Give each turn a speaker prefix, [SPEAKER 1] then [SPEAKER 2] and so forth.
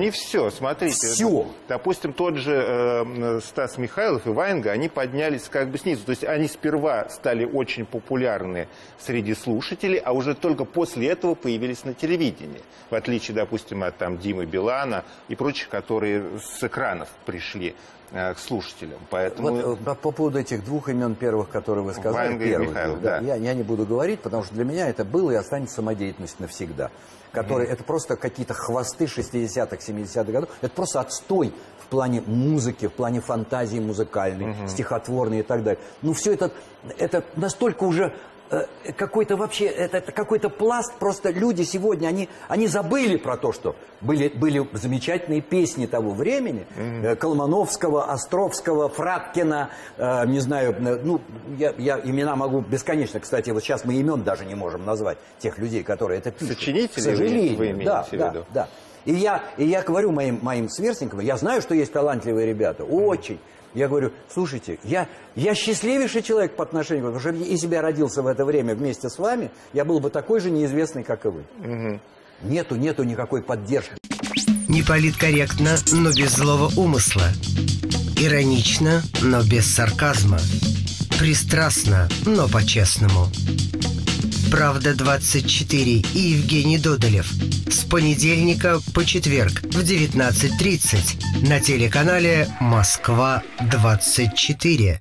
[SPEAKER 1] не все. Смотрите.
[SPEAKER 2] Все.
[SPEAKER 1] Допустим, тот же Стас Михайлов и Ваенга, они поднялись как бы снизу. То есть они сперва стали очень популярны среди слушателей, а уже только после этого появились на телевидении. В отличие, допустим, от там, Димы Билана и прочих, которые с экранов пришли к слушателям. Поэтому...
[SPEAKER 2] Вот, по поводу этих двух имен первых, которые вы сказали,
[SPEAKER 1] Ваенга и Михайлов, да.
[SPEAKER 2] Я не буду говорить, потому что для меня это было и останется самодеятельность навсегда. Которые, это просто какие-то хвосты 60-х, 70-х годов. Это просто отстой в плане музыки, в плане фантазии музыкальной, стихотворной и так далее. Ну, все это настолько уже... какой-то вообще, это какой-то пласт, просто люди сегодня, они забыли про то, что были замечательные песни того времени, Колмановского, Островского, Фраткина, не знаю, ну, я имена могу бесконечно, кстати, вот сейчас мы имен даже не можем назвать, тех людей, которые это пишут.
[SPEAKER 1] Сочинители,
[SPEAKER 2] к сожалению,
[SPEAKER 1] вы имеете в виду?
[SPEAKER 2] Да. И я говорю моим сверстникам, я знаю, что есть талантливые ребята, очень. Я говорю, слушайте, я счастливейший человек по отношению к вам, потому что если бы я родился в это время вместе с вами, я был бы такой же неизвестный, как и вы. Нету никакой поддержки.
[SPEAKER 3] Не политкорректно, но без злого умысла. Иронично, но без сарказма. Пристрастно, но по-честному. «Правда-24» и Евгений Додолев. С понедельника по четверг в 19:30 на телеканале «Москва-24».